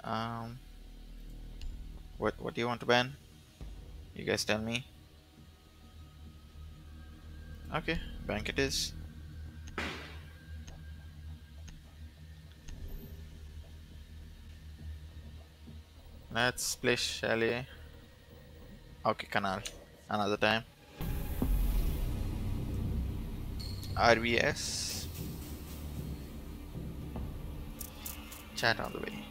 Um, what do you want to ban? You guys tell me. Okay, bank it is. Let's play Chalet. Okay, Canal. Another time. RVS. Chat on the way.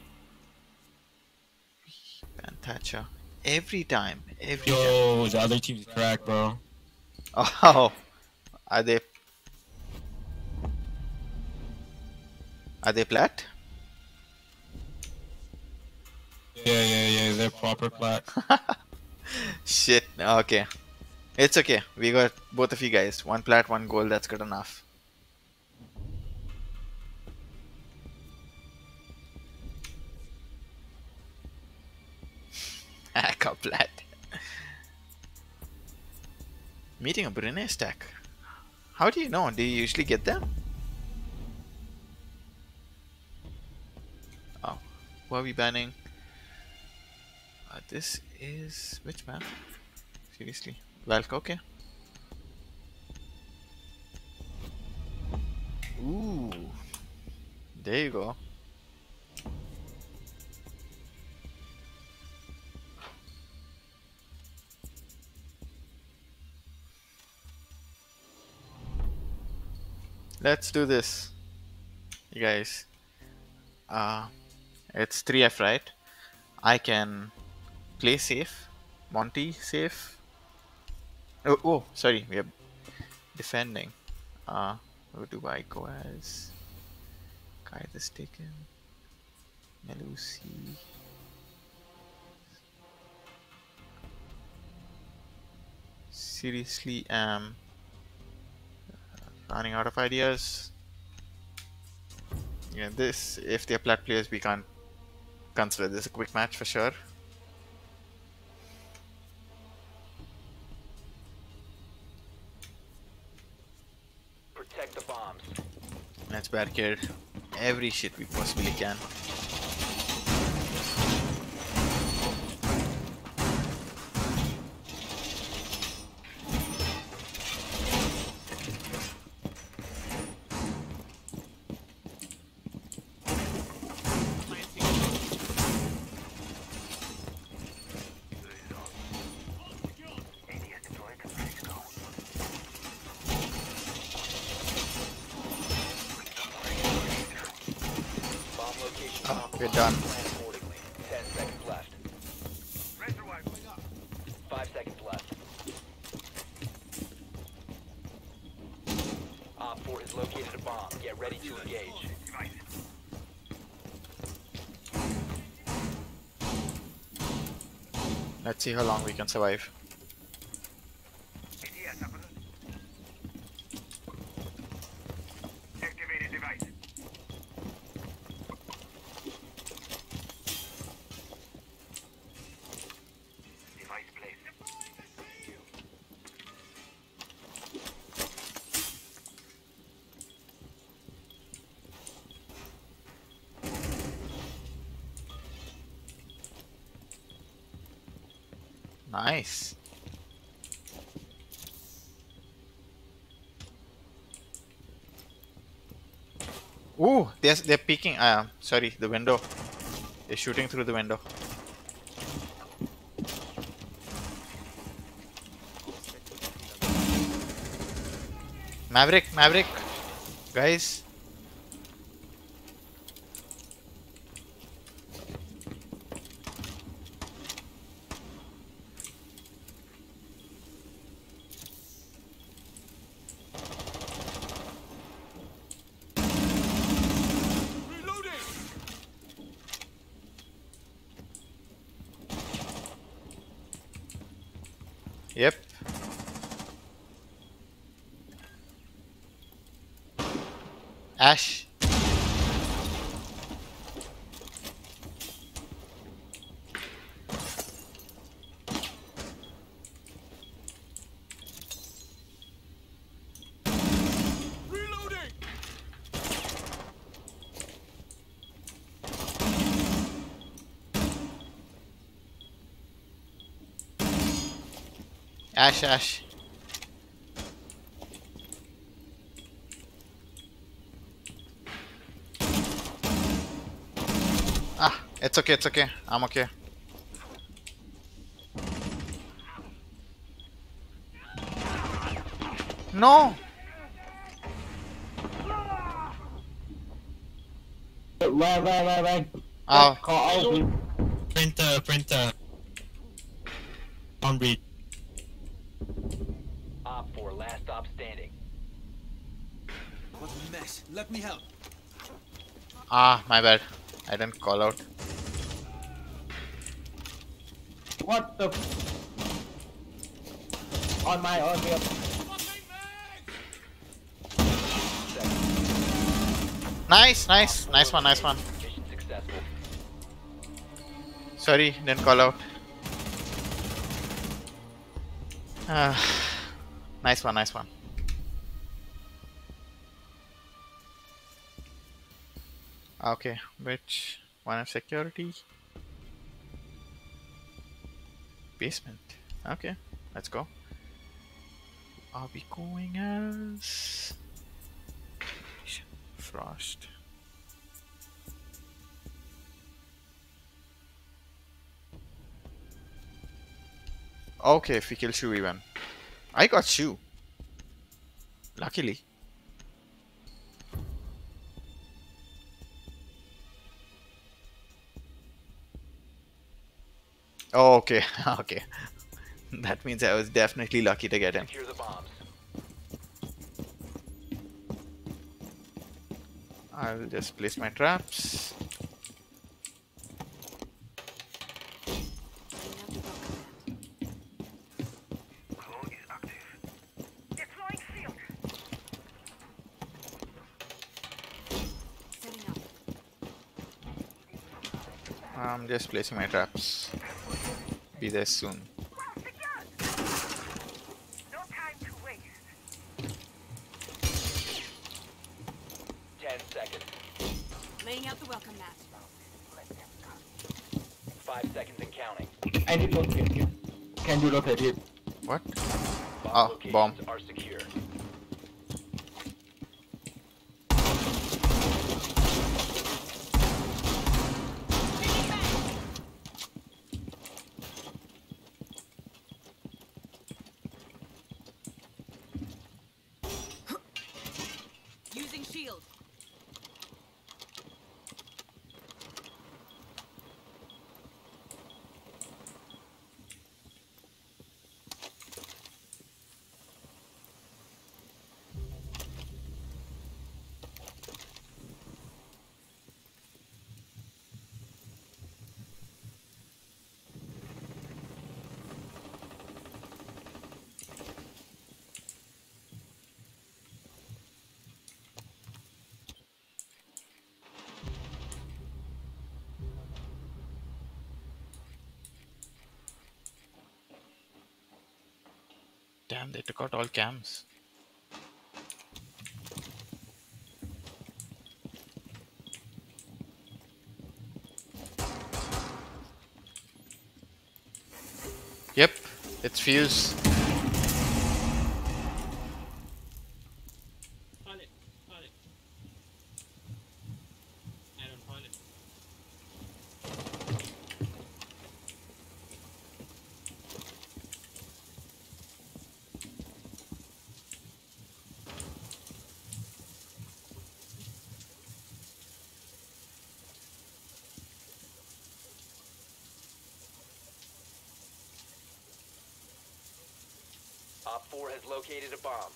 Ban Thatcher. Every time. Every time. Yo, the other team's cracked, bro. Oh, are they? Are they plat? Yeah, they're proper plat. Shit. Okay. It's okay. We got both of you guys. One plat, one goal. That's good enough. Hack a plat. Meeting a Brunei stack. How do you know? Do you usually get them? Oh. Who are we banning? This is... Which map? Seriously. Valk, okay. Ooh. There you go. Let's do this. You guys. It's 3F, right? I can play safe. Monty safe. Oh, sorry. We are defending. Who do I go as? Kai this taken. Melusi. Seriously, am running out of ideas. Yeah, this, if they're plat players, we can't consider this a quick match for sure. Protect the bombs. Let's barricade every shit we possibly can. Bomb location. Oh, we're done. Plan accordingly. 10 seconds left. 5 seconds left. Op 4 has located a bomb. Get ready to engage. Let's see how long we can survive. Nice. Ooh, they're peeking. Sorry, the window. They're shooting through the window. Maverick, guys. Yep. Ash. Ash, Ash. Ah, it's okay, it's okay. I'm okay. No! Right. Oh, Call out, please. Printer. On read. Op 4, last stop standing. What a mess. Let me help. ah, my bad. I didn't call out. What the? On my own here. Nice, nice one. Mission successful. Sorry, didn't call out. Ah, nice one. Okay, which one of security? Basement. Okay, let's go. Are we going as Frost? Okay, if we kill Shu even. I got Shu. Luckily. Oh, okay, okay. That means I was definitely lucky to get him. Secure the bombs. I'll just place my traps. I'm just placing my traps. Be there soon. 10 seconds. Laying out the welcome mat. 5 seconds and counting. I need to rotate here. Can you rotate it? What? Bomb Oh, locations bomb. are secure. Using shield. Damn, they took out all cams. Yep, it's Fuse. Pilot. Aaron, pilot. Op 4 has located a bomb.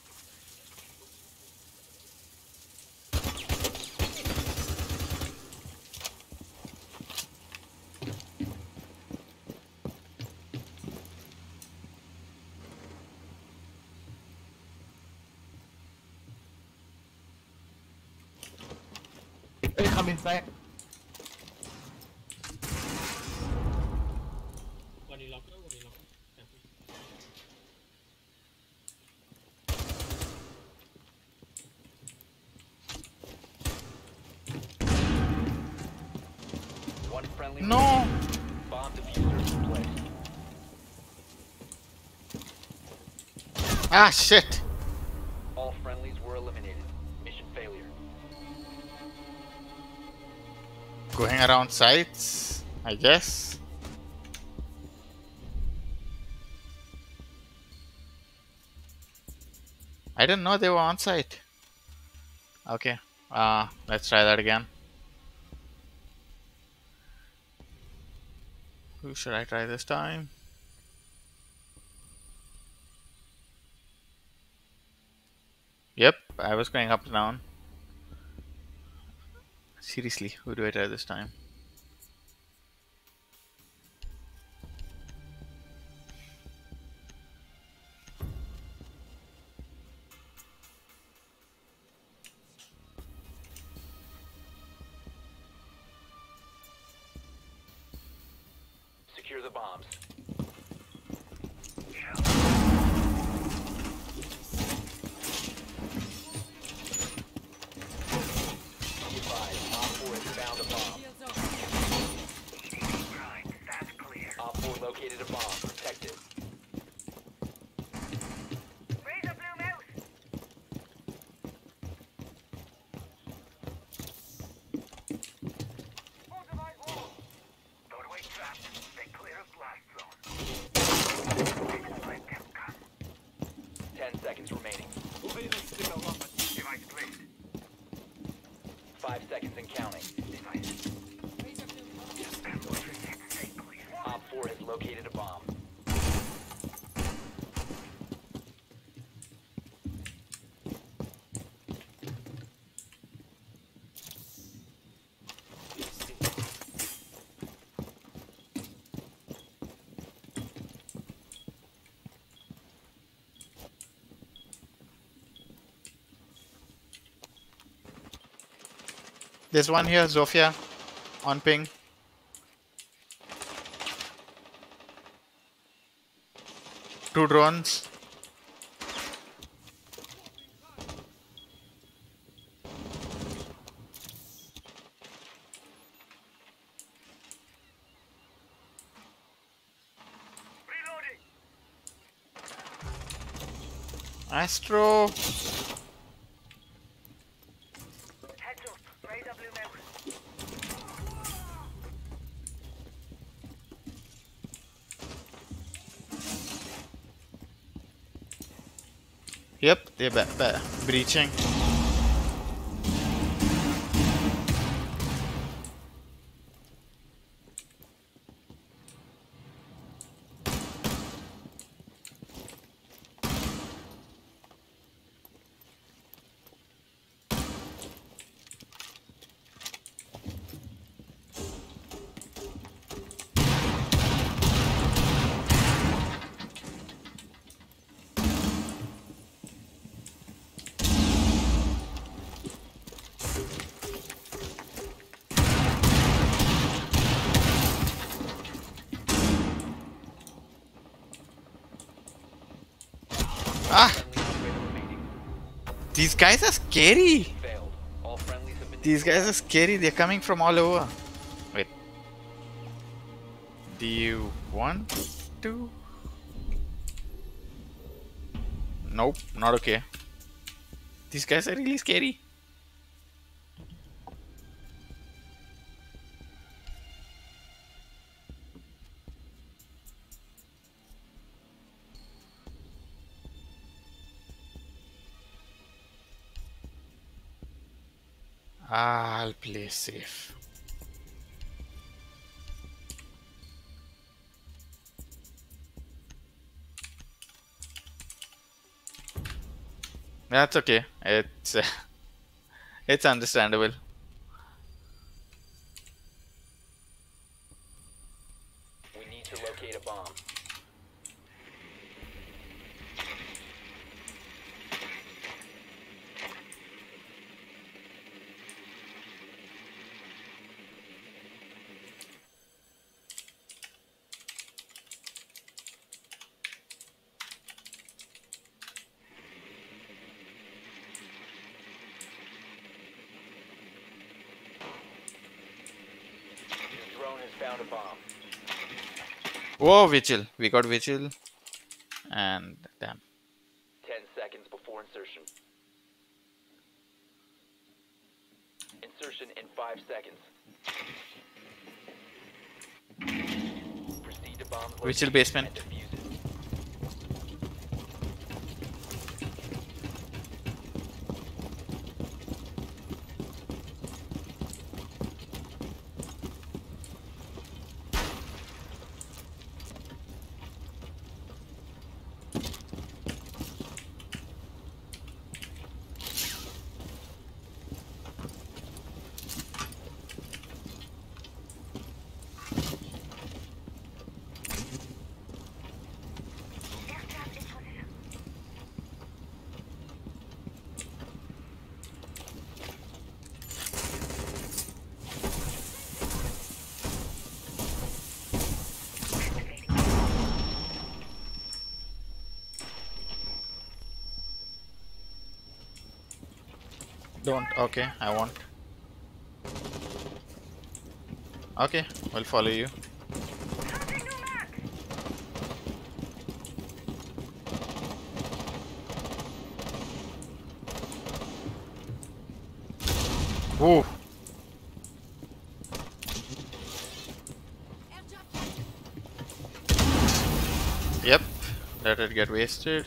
Hey, come inside. Body locker. Careful. One friendly. No! Bomb diffuser in place. Ah, shit. All friendlies were eliminated. Mission failure. Going around sites, I guess. I didn't know they were on site. Okay. Let's try that again. Who should I try this time? Yep, I was going up and down. Seriously, who do I try this time? Secure the bombs. Be advised, Op 4 has found a bomb. Op 4 located a bomb. Protect it. Seconds remaining. 5 seconds and counting. Op 4 has located a bomb. There's one here, Zofia, on ping. Two drones. Astro. Yep, they're breaching. Ah! These guys are scary! Failed. All friendlies have been These guys are scary, they're coming from all over. Wait. Do you want to? Nope, not okay. These guys are really scary. I'll play safe. That's okay. It's it's understandable. We need to locate a bomb. Your drone has found a bomb. Whoa, Vigil. We got Vigil. And damn. insertion in 5 seconds. Proceed to bomb's Vigil location basement. and defuse it. Don't. Okay, I won't. Okay, we'll follow you. Ooh. Yep. Let it get wasted.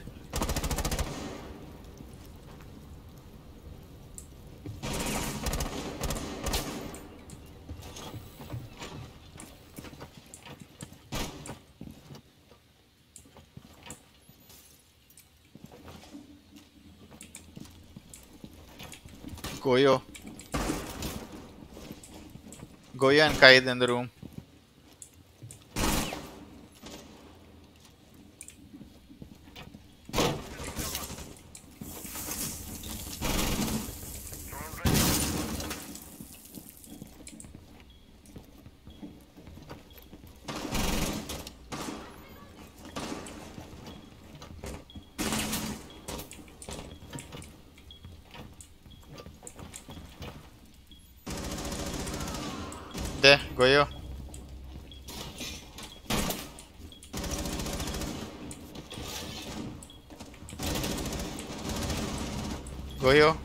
Goyo. Goyo and Kaid in the room. There, Goyo. Goyo.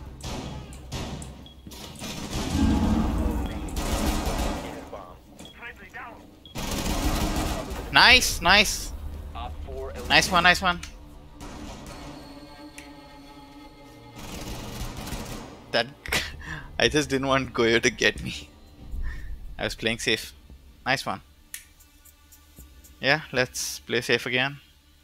Nice, nice. Op 4 Nice one, nice one. That I just didn't want Goyo to get me. I was playing safe. Nice one. Yeah, let's play safe again.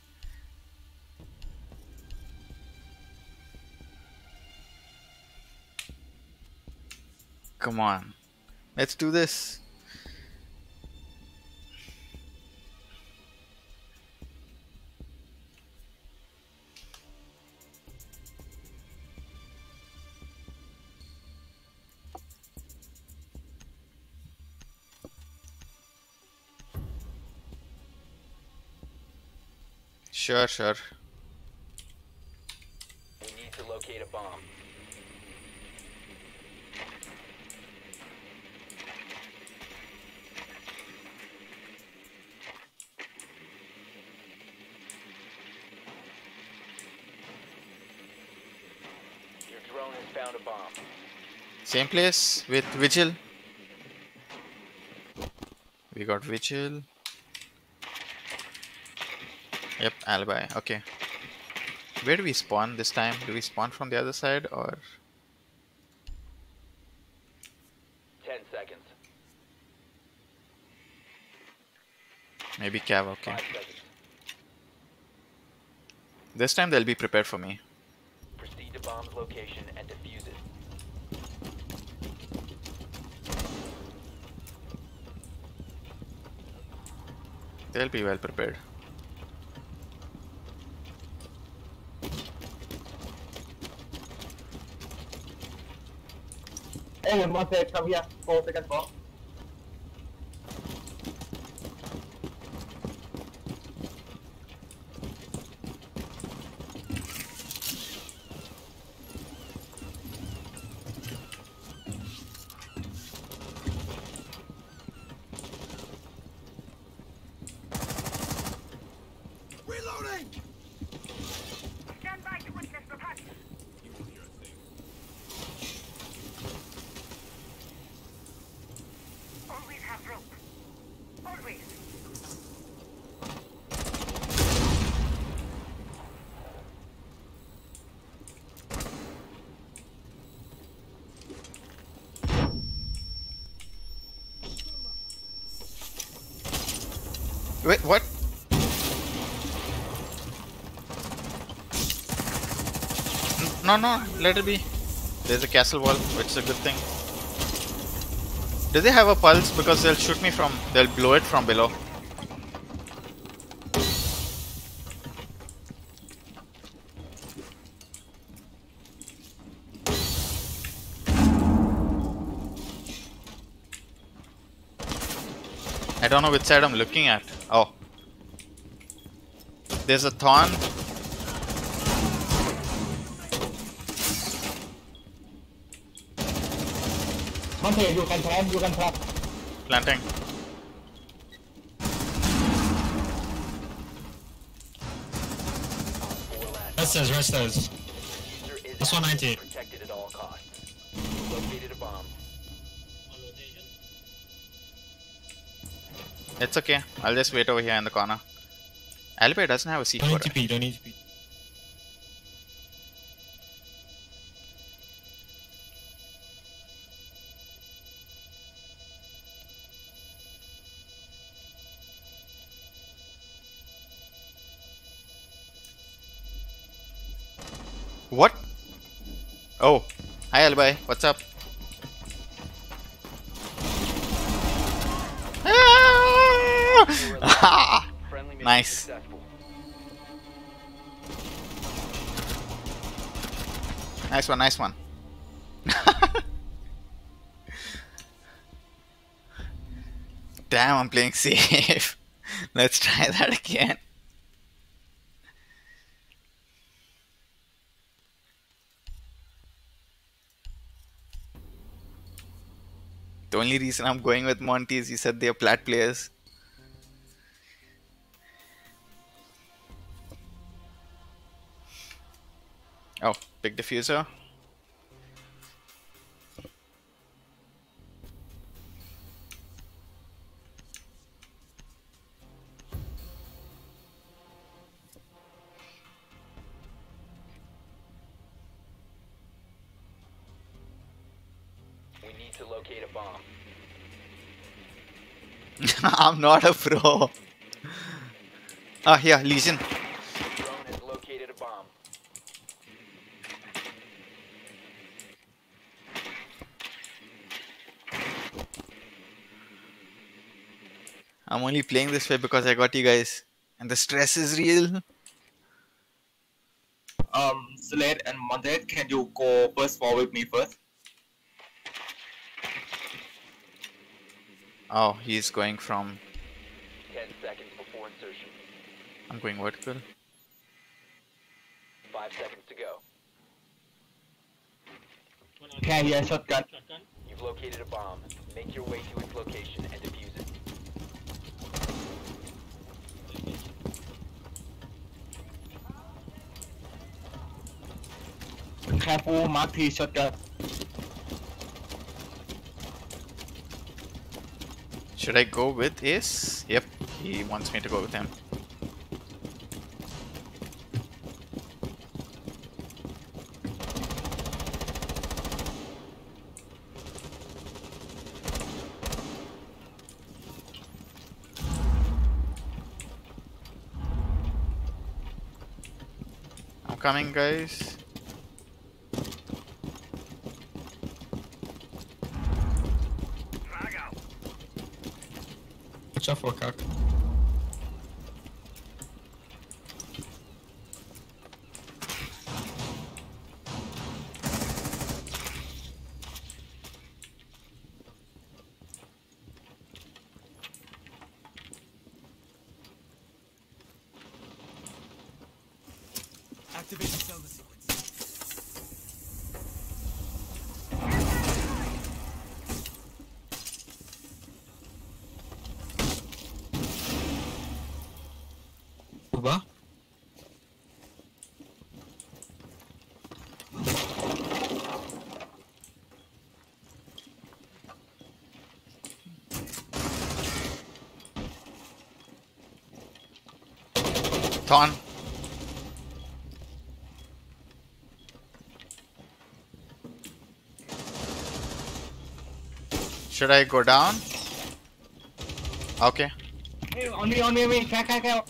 Come on. Let's do this. Sure, sure. We need to locate a bomb. Your drone has found a bomb. Same place with Vigil. We got Vigil. Yep, alibi. Okay. Where do we spawn this time? Do we spawn from the other side or 10 seconds. maybe Cav? Okay. 5 seconds. This time they'll be prepared for me. Proceed to bomb's location and defuse it. They'll be well prepared. Hey, one sec, come here. 4 seconds more. Reloading! Stand by to witness the punch. have rope. Always. Wait, what? No, no, let it be. There's a castle wall, which is a good thing. Do they have a pulse? Because they'll shoot me from, they'll blow it from below. I don't know which side I'm looking at. Oh. There's a thorn. Monte, you can plan, you can plan. Planting. Rest those, rest those. Diffuser is That's 190. protected at all costs. You located a bomb. On rotation. It's okay. I'll just wait over here in the corner. Alipay doesn't have a Don't need C4. to pee, don't need to pee. What? Oh. Hi Alibay. What's up? Ah! Friendly mission Nice. successful. Nice one, nice one. Damn, I'm playing safe. Let's try that again. The only reason I'm going with Monty is you said they're plat players. Oh, big diffuser. We need to locate a bomb. I'm not a pro. Ah, here, Legion. Drone has located a bomb. I'm only playing this way because I got you guys. And the stress is real. Slade and Monte, can you go first forward with me first? Oh, he's going from... 10 seconds before insertion. I'm going vertical. 5 seconds to go. One on Can I hear shotgun? shotgun. You've located a bomb. Make your way to its location and defuse it. Careful, Mark 3 shotgun. Should I go with Ace? Yep, he wants me to go with him. I'm coming, guys. Frag out. Watch out for a cock. Activating Zelda sequence. Uba? Thorn. Should I go down? Okay. Hey, on me. Crack. 4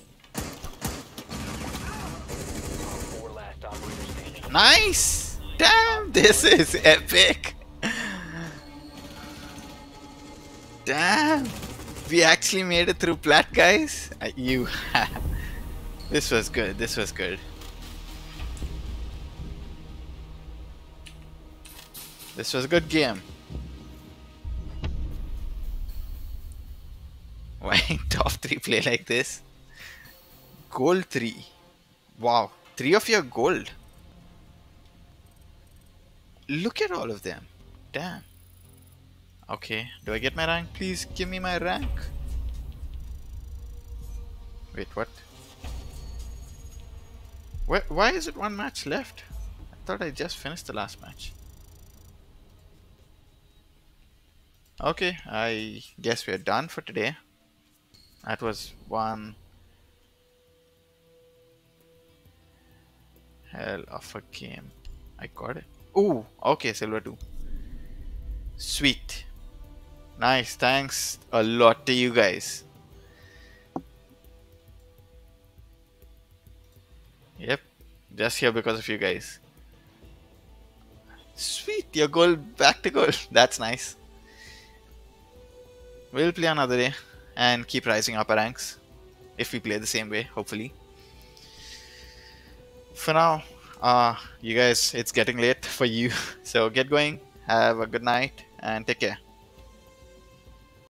last operator standing. Nice! Damn, this is epic. Damn. We actually made it through plat, guys. You. This was good. This was good. This was a good game. Why top 3 play like this? Gold 3. Wow. 3 of your gold. Look at all of them. Damn. Okay. Do I get my rank? Please give me my rank. Wait, what? Why is it 1 match left? I thought I just finished the last match. Okay, I guess we're done for today. That was one hell of a game. I got it. Ooh, okay, silver 2. Sweet. Nice, thanks a lot to you guys. Yep, just here because of you guys. Sweet, your goal back to goal. That's nice. We'll play another day and keep rising up our ranks if we play the same way, hopefully. For now, you guys, it's getting late for you, so get going, have a good night, and take care.